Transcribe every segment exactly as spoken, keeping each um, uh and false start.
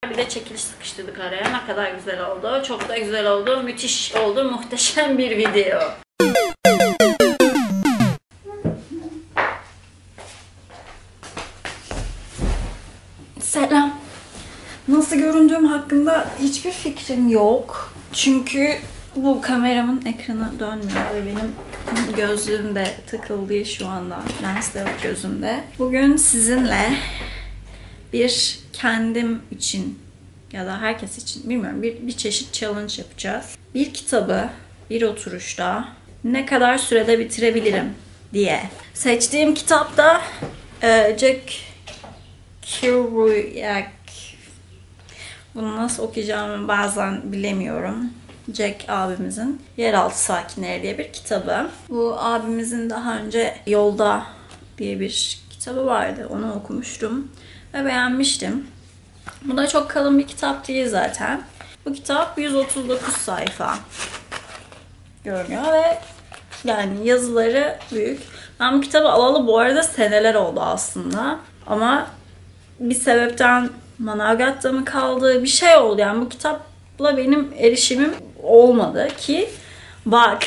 Bir de çekiliş sıkıştırdık araya. Ne kadar güzel oldu. Çok da güzel oldu. Müthiş oldu. Muhteşem bir video. Selam. Nasıl göründüğüm hakkında hiçbir fikrim yok. Çünkü bu kameramın ekranı dönmüyor ve benim gözlüğüm de takılı değil şu anda. Lens de yok gözümde. Bugün sizinle bir kendim için ya da herkes için bilmiyorum bir, bir çeşit challenge yapacağız. Bir kitabı bir oturuşta ne kadar sürede bitirebilirim diye. Seçtiğim kitap da e, Jack Kerouac. Bunu nasıl okuyacağımı bazen bilemiyorum. Jack abimizin Yeraltı Sakinleri diye bir kitabı. Bu abimizin daha önce Yolda diye bir kitabı vardı. Onu okumuştum ve beğenmiştim. Bu da çok kalın bir kitap değil zaten. Bu kitap yüz otuz dokuz sayfa görünüyor ve yani yazıları büyük. Ben bu kitabı alalı bu arada seneler oldu aslında. Ama bir sebepten Manavgat'ta mı kaldı bir şey oldu. Yani bu kitapla benim erişimim olmadı ki bak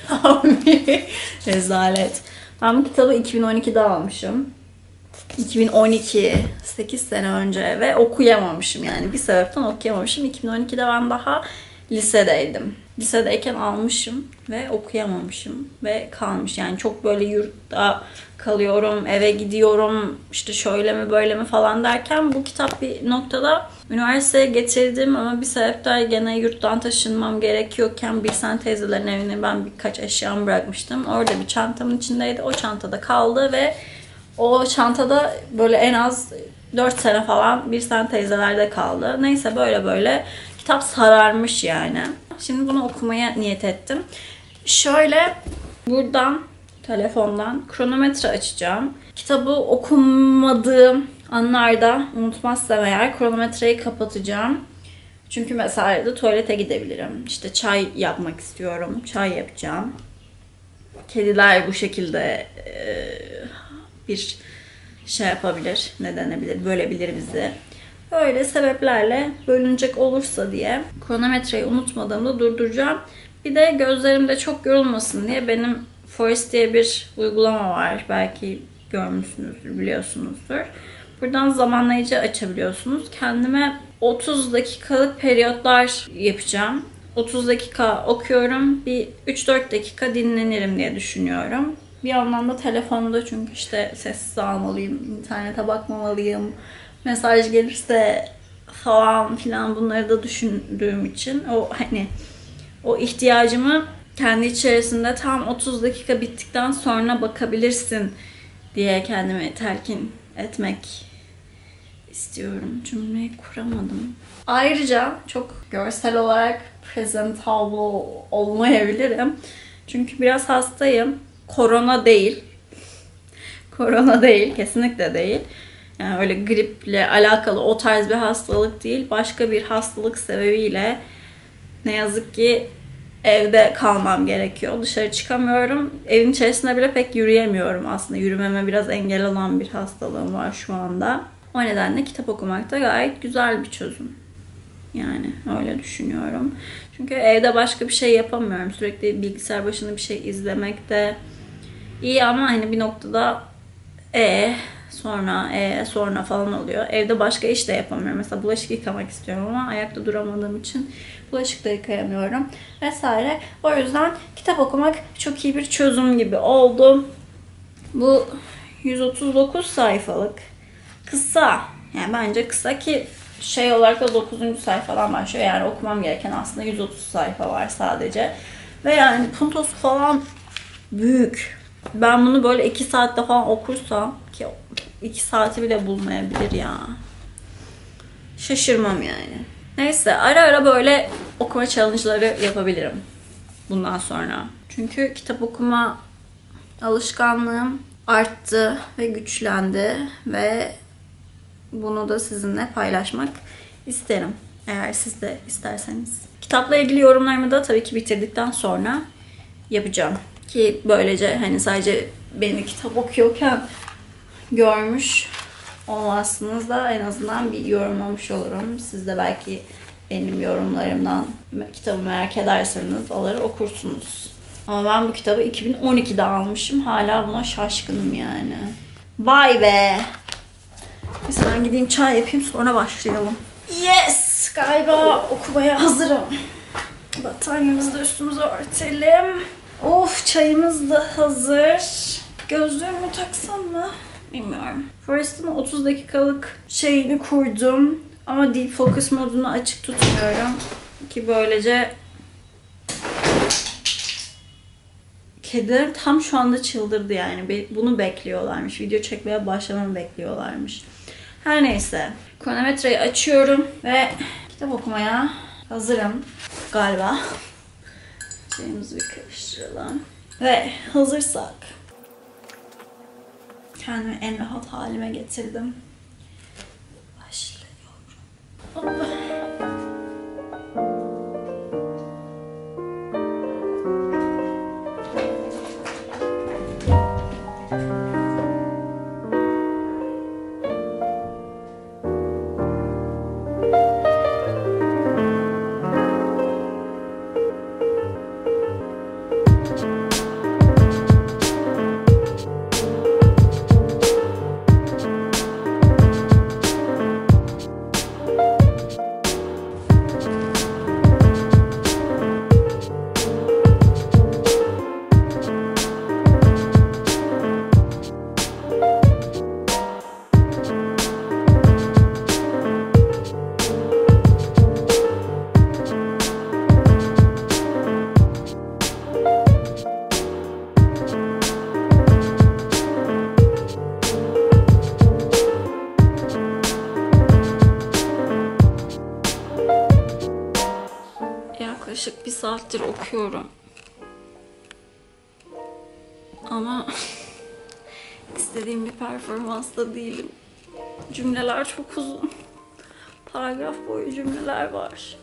abi rezalet. Ben bu kitabı iki bin on ikide almışım. iki bin on iki, sekiz sene önce ve okuyamamışım yani bir sebepten okuyamamışım. iki bin on ikide ben daha lisedeydim. Lisedeyken almışım ve okuyamamışım ve kalmış. Yani çok böyle yurtta kalıyorum, eve gidiyorum, işte şöyle mi böyle mi falan derken bu kitap bir noktada üniversiteye getirdim ama bir sebepten gene yurttan taşınmam gerekiyorken bir sen teyzelerin evine ben birkaç eşyamı bırakmıştım. Orada bir çantamın içindeydi. O çantada kaldı ve o çantada böyle en az dört sene falan bir sen teyzelerde kaldı. Neyse böyle böyle kitap sararmış yani. Şimdi bunu okumaya niyet ettim. Şöyle buradan telefondan kronometre açacağım. Kitabı okumadığım anlarda unutmazsam eğer kronometreyi kapatacağım. Çünkü mesela de tuvalete gidebilirim. İşte çay yapmak istiyorum. Çay yapacağım. Kediler bu şekilde e, bir şey yapabilir, ne denebilir, bölebilir bizi. Böyle sebeplerle bölünecek olursa diye kronometreyi unutmadığımda durduracağım. Bir de gözlerimde çok yorulmasın diye benim Forest diye bir uygulama var. Belki görmüşsünüzdür, biliyorsunuzdur. Buradan zamanlayıcı açabiliyorsunuz. Kendime otuz dakikalık periyotlar yapacağım. otuz dakika okuyorum. Bir üç dört dakika dinlenirim diye düşünüyorum. Bir yandan da telefonda çünkü işte sessiz almalıyım, internete bakmamalıyım, mesaj gelirse falan filan bunları da düşündüğüm için o hani o ihtiyacımı kendi içerisinde tam otuz dakika bittikten sonra bakabilirsin diye kendime telkin etmek istiyorum. Cümleyi kuramadım. Ayrıca çok görsel olarak presentable olmayabilirim. Çünkü biraz hastayım. Korona değil. Korona değil. Kesinlikle değil. Yani öyle griple alakalı o tarz bir hastalık değil. Başka bir hastalık sebebiyle ne yazık ki evde kalmam gerekiyor. Dışarı çıkamıyorum. Evin içerisinde bile pek yürüyemiyorum aslında. Yürümeme biraz engel olan bir hastalığım var şu anda. O nedenle kitap okumak da gayet güzel bir çözüm. Yani öyle düşünüyorum. Çünkü evde başka bir şey yapamıyorum. Sürekli bilgisayar başında bir şey izlemek de iyi ama hani bir noktada e sonra e sonra falan oluyor. Evde başka iş de yapamıyorum. Mesela bulaşık yıkamak istiyorum ama ayakta duramadığım için bulaşık da yıkayamıyorum vesaire. O yüzden kitap okumak çok iyi bir çözüm gibi oldu. Bu yüz otuz dokuz sayfalık. Kısa. Yani bence kısa ki şey olarak da dokuzuncu sayfadan başlıyor. Yani okumam gereken aslında yüz otuz sayfa var sadece. Ve yani puntosu falan büyük. Ben bunu böyle iki saatte falan okursam ki iki saati bile bulmayabilir ya. Şaşırmam yani. Neyse ara ara böyle okuma challenge'ları yapabilirim bundan sonra. Çünkü kitap okuma alışkanlığım arttı ve güçlendi ve bunu da sizinle paylaşmak isterim. Eğer siz de isterseniz. Kitapla ilgili yorumlarımı da tabii ki bitirdikten sonra yapacağım. Ki böylece hani sadece beni kitap okuyorken görmüş olmazsınız da en azından bir yorumlamış olurum. Siz de belki benim yorumlarımdan kitabı merak ederseniz alır okursunuz. Ama ben bu kitabı iki bin on ikide almışım. Hala buna şaşkınım yani. Vay be! Neyse ben gideyim çay yapayım sonra başlayalım. Yes! Galiba okumaya hazırım. Battaniyemizi de üstümüze örtelim. Of, çayımız da hazır. Gözlüğümü taksam mı? Bilmiyorum. Forest'ın otuz dakikalık şeyini kurdum. Ama deep focus modunu açık tutmuyorum. Ki böylece kedilerim tam şu anda çıldırdı yani. Bunu bekliyorlarmış. Video çekmeye başlamamı bekliyorlarmış. Her neyse. Kronometreyi açıyorum ve kitap okumaya hazırım galiba. Şeyimizi bir karıştıralım. Ve hazırsak kendimi en rahat halime getirdim. Başlıyorum. Hoppa. Yaklaşık bir saattir okuyorum. Ama istediğim bir performansta değilim. Cümleler çok uzun. Paragraf boyu cümleler var.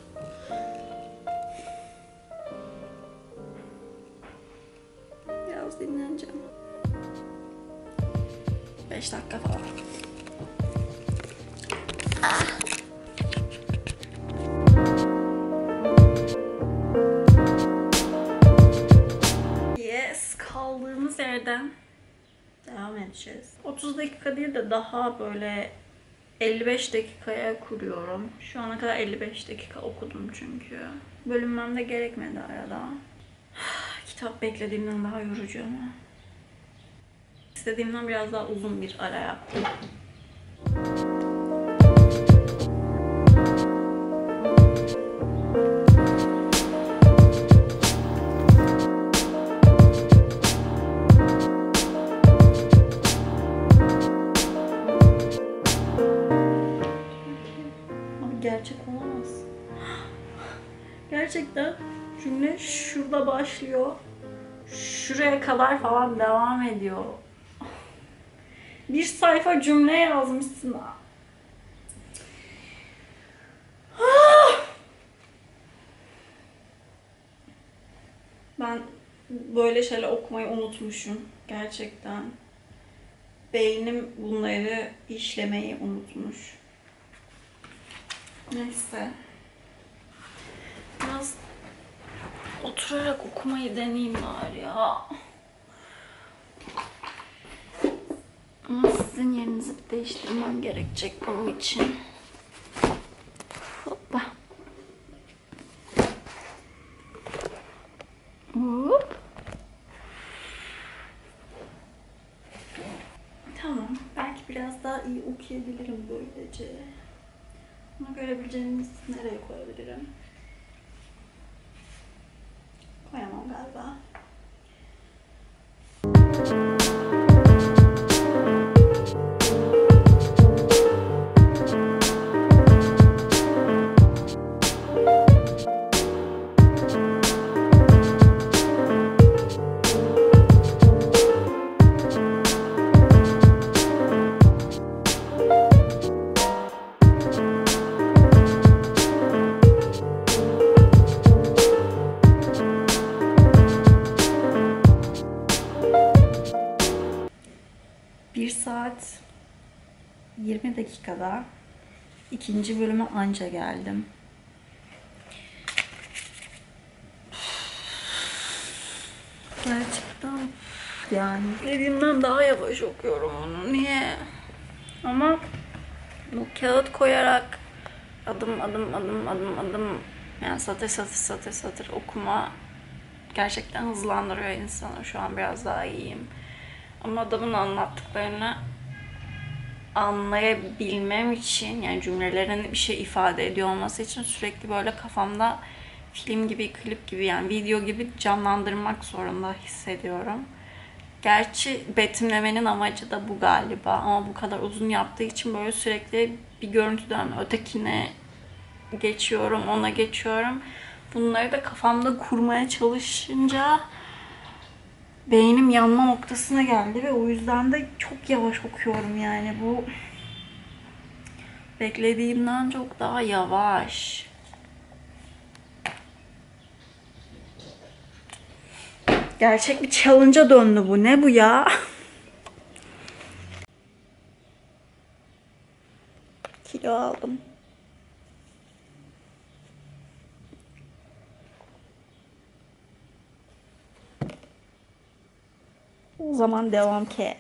Biraz dinleneceğim. beş dakika falan. Ah. Kaldığımız yerden devam edeceğiz. otuz dakika değil de daha böyle elli beş dakikaya kuruyorum. Şu ana kadar elli beş dakika okudum çünkü. Bölünmem de gerekmedi arada. Kitap beklediğimden daha yorucu ama. İstediğimden biraz daha uzun bir ara yaptım. Gerçek olamaz. Gerçekten cümle şurada başlıyor. Şuraya kadar falan devam ediyor. Bir sayfa cümle yazmışsın. Ben böyle şeyler okumayı unutmuşum. Gerçekten. Beynim bunları işlemeyi unutmuş. Neyse. Biraz oturarak okumayı deneyeyim bari ya. Ama sizin yerinizi değiştirmem gerekecek bunun için. Hoppa. Hop. Tamam. Belki biraz daha iyi okuyabilirim böylece. Bunu görebileceğiniz nereye koyabilirim? Koyamam galiba. yirmi dakikada ikinci bölüme anca geldim. Gerçekten yani dediğimden daha yavaş okuyorum onu. Niye? Ama bu kağıt koyarak adım adım adım adım adım yani satır satır satır satır okuma gerçekten hızlandırıyor insanı. Şu an biraz daha iyiyim. Ama adamın anlattıklarını anlayabilmem için, yani cümlelerin bir şey ifade ediyor olması için sürekli böyle kafamda film gibi, klip gibi, yani video gibi canlandırmak zorunda hissediyorum. Gerçi betimlemenin amacı da bu galiba, ama bu kadar uzun yaptığı için böyle sürekli bir görüntüden ötekine geçiyorum, ona geçiyorum. Bunları da kafamda kurmaya çalışınca beynim yanma noktasına geldi ve o yüzden de çok yavaş okuyorum yani. Bu beklediğimden çok daha yavaş. Gerçek bir challenge'a döndü bu. Ne bu ya? Kilo aldım. O zaman devam ki.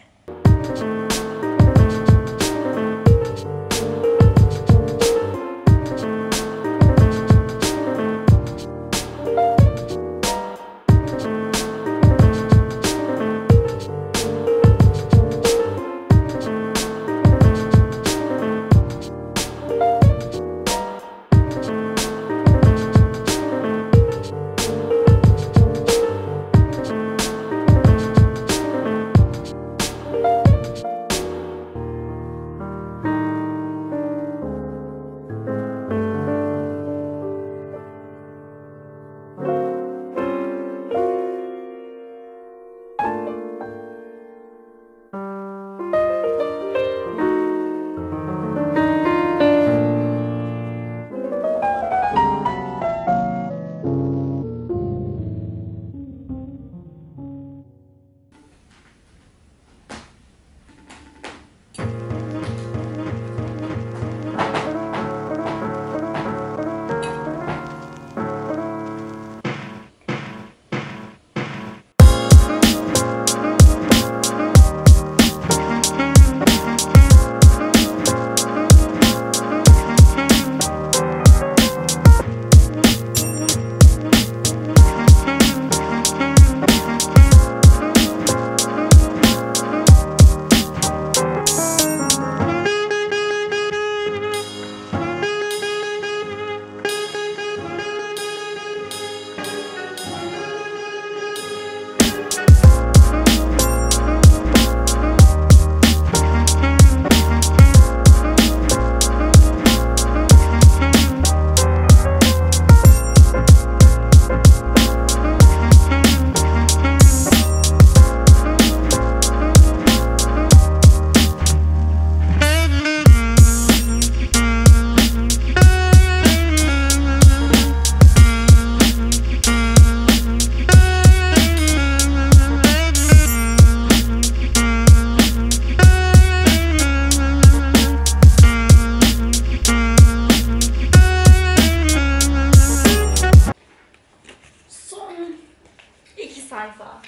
Sayfa.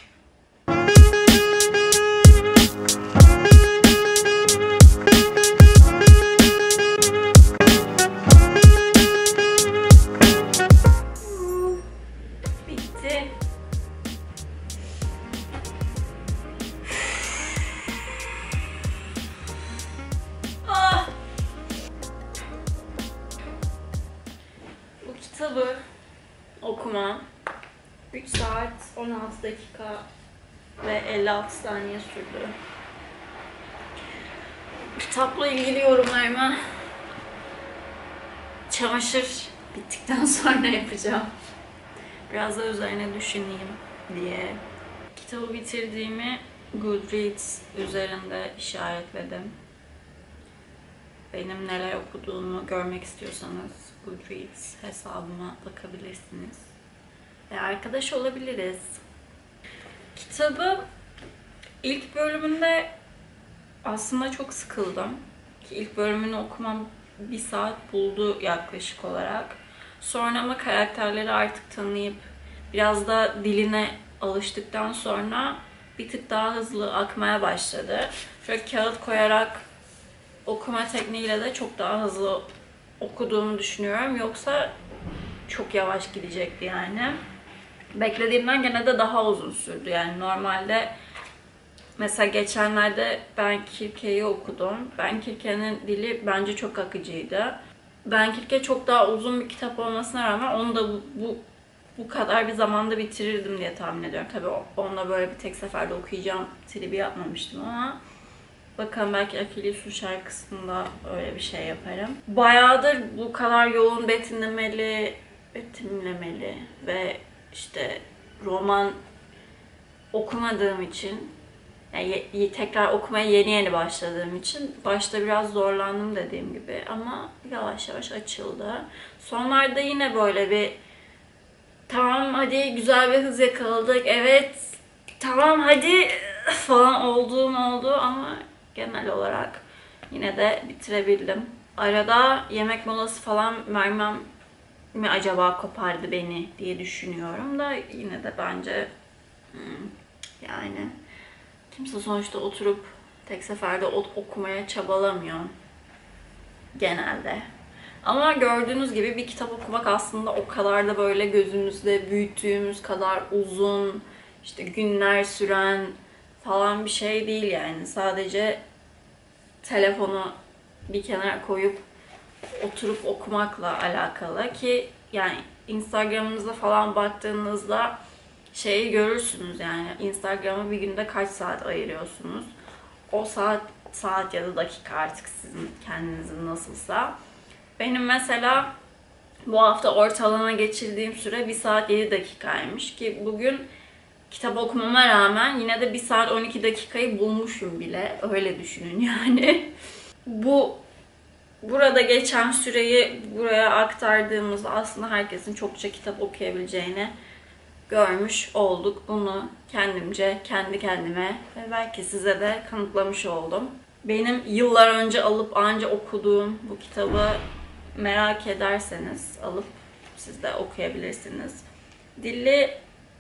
Bitti. Ah! Bu kitabı okuma üç saat on altı dakika ve elli altı saniye sürdü. Kitapla ilgili yorumlarımı çamaşır bittikten sonra yapacağım. Biraz da üzerine düşüneyim diye. Kitabı bitirdiğimi Goodreads üzerinde işaretledim. Benim neler okuduğumu görmek istiyorsanız Goodreads hesabıma bakabilirsiniz. Ve arkadaş olabiliriz. Kitabı ilk bölümünde aslında çok sıkıldım. ki ilk bölümünü okumam bir saat buldu yaklaşık olarak. Sonra ama karakterleri artık tanıyıp biraz da diline alıştıktan sonra bir tık daha hızlı akmaya başladı. Şöyle kağıt koyarak okuma tekniğiyle de çok daha hızlı okuduğumu düşünüyorum. Yoksa çok yavaş gidecekti yani. Beklediğimden gene de daha uzun sürdü. Yani normalde mesela geçenlerde Ben Kirke'yi okudum. Ben Kirke'nin dili bence çok akıcıydı. Ben Kirke çok daha uzun bir kitap olmasına rağmen onu da bu, bu, bu kadar bir zamanda bitirirdim diye tahmin ediyorum. Tabii onunla böyle bir tek seferde okuyacağım tribi yapmamıştım ama bakalım belki Akilis'in şarkısında öyle bir şey yaparım. Bayağıdır bu kadar yoğun betimlemeli, betimlemeli ve işte roman okumadığım için, yani tekrar okumaya yeni yeni başladığım için başta biraz zorlandım dediğim gibi ama yavaş yavaş açıldı. Sonlarda yine böyle bir tamam hadi güzel bir hız yakaladık, evet tamam hadi falan olduğum oldu ama genel olarak yine de bitirebildim. Arada yemek molası falan vermem mi acaba kopardı beni diye düşünüyorum da yine de bence hmm, yani kimse sonuçta oturup tek seferde okumaya çabalamıyor genelde. Ama gördüğünüz gibi bir kitap okumak aslında o kadar da böyle gözümüzde büyüttüğümüz kadar uzun, işte günler süren falan bir şey değil yani. Sadece telefonu bir kenara koyup oturup okumakla alakalı ki yani Instagram'ınıza falan baktığınızda şeyi görürsünüz yani Instagram'a bir günde kaç saat ayırıyorsunuz. O saat, saat ya da dakika artık sizin kendinizin nasılsa. Benim mesela bu hafta ortalama geçirdiğim süre bir saat yedi dakikaymış ki bugün kitap okumama rağmen yine de bir saat on iki dakikayı bulmuşum bile. Öyle düşünün yani. Bu burada geçen süreyi buraya aktardığımızda aslında herkesin çokça kitap okuyabileceğini görmüş olduk. Bunu kendimce, kendi kendime ve belki size de kanıtlamış oldum. Benim yıllar önce alıp anca okuduğum bu kitabı merak ederseniz alıp siz de okuyabilirsiniz. Dili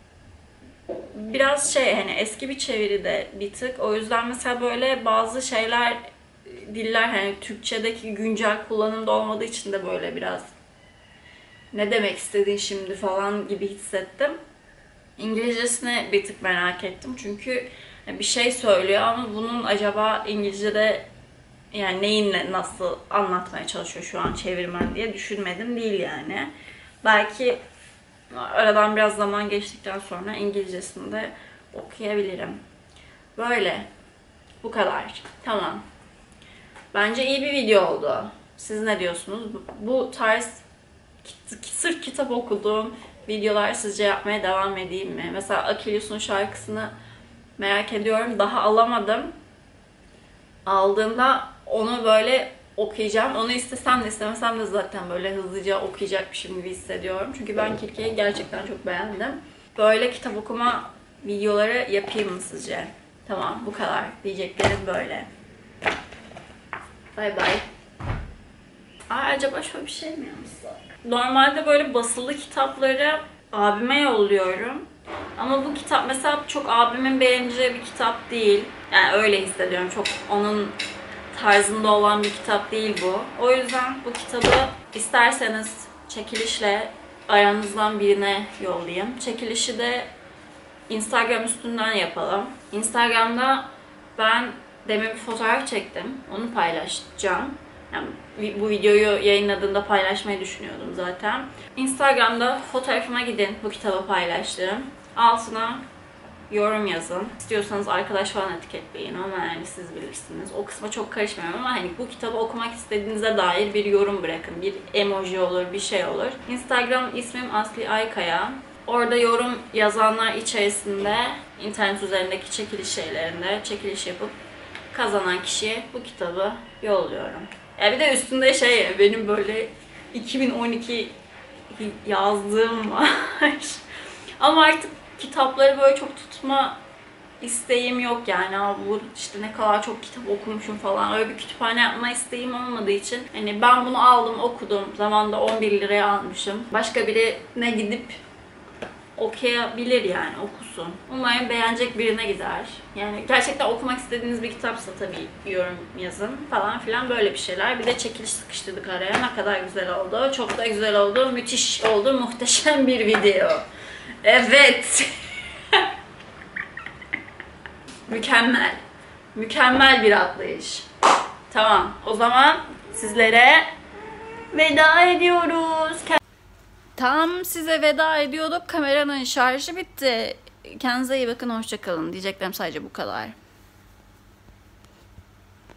biraz şey hani eski bir çeviri de bir tık. O yüzden mesela böyle bazı şeyler diller hani Türkçedeki güncel kullanımda olmadığı için de böyle biraz ne demek istediğin şimdi falan gibi hissettim. İngilizcesini bir tık merak ettim çünkü bir şey söylüyor ama bunun acaba İngilizce'de yani neyin nasıl anlatmaya çalışıyor şu an çevirmen diye düşünmedim değil yani. Belki aradan biraz zaman geçtikten sonra İngilizcesini de okuyabilirim. Böyle. Bu kadar. Tamam. Bence iyi bir video oldu. Siz ne diyorsunuz? Bu tarz sırf kitap okuduğum videolar sizce yapmaya devam edeyim mi? Mesela Akilis'in şarkısını merak ediyorum. Daha alamadım. Aldığımda onu böyle okuyacağım. Onu istesem de istemesem de zaten böyle hızlıca okuyacakmışım gibi hissediyorum. Çünkü ben Kirke'yi gerçekten çok beğendim. Böyle kitap okuma videoları yapayım mı sizce? Tamam, bu kadar. Diyeceklerim böyle. Bay bay. Aa, acaba şöyle bir şey mi yapsak? Normalde böyle basılı kitapları abime yolluyorum. Ama bu kitap mesela çok abimin beğeneceği bir kitap değil. Yani öyle hissediyorum. Çok onun tarzında olan bir kitap değil bu. O yüzden bu kitabı isterseniz çekilişle aranızdan birine yollayayım. Çekilişi de Instagram üstünden yapalım. Instagram'da ben demin bir fotoğraf çektim. Onu paylaşacağım. Yani bu videoyu yayınladığımda paylaşmayı düşünüyordum zaten. Instagram'da fotoğrafıma gidin, bu kitabı paylaştım. Altına yorum yazın. İstiyorsanız arkadaş falan etiketleyin ama yani siz bilirsiniz. O kısma çok karışmıyorum ama hani bu kitabı okumak istediğinize dair bir yorum bırakın. Bir emoji olur, bir şey olur. Instagram ismim Asli Aykaya. Orada yorum yazanlar içerisinde internet üzerindeki çekiliş şeylerinde çekiliş yapıp kazanan kişiye bu kitabı yolluyorum. Ya bir de üstünde şey benim böyle iki bin on iki yazdığım var. Ama artık kitapları böyle çok tutma isteğim yok yani. Aa, bu işte ne kadar çok kitap okumuşum falan, öyle bir kütüphane yapma isteğim olmadığı için hani ben bunu aldım, okudum. Zamanında on bir liraya almışım. Başka birine gidip okuyabilir yani, okusun. Umarım beğenecek birine gider. Yani gerçekten okumak istediğiniz bir kitapsa tabii yorum yazın falan filan, böyle bir şeyler. Bir de çekiliş sıkıştırdık araya. Ne kadar güzel oldu. Çok da güzel oldu. Müthiş oldu. Muhteşem bir video. Evet. Mükemmel. Mükemmel bir atlayış. Tamam. O zaman sizlere veda ediyoruz. Tam size veda ediyorduk. Kameranın şarjı bitti. Kendinize iyi bakın. Hoşça kalın. Diyeceklerim sadece bu kadar.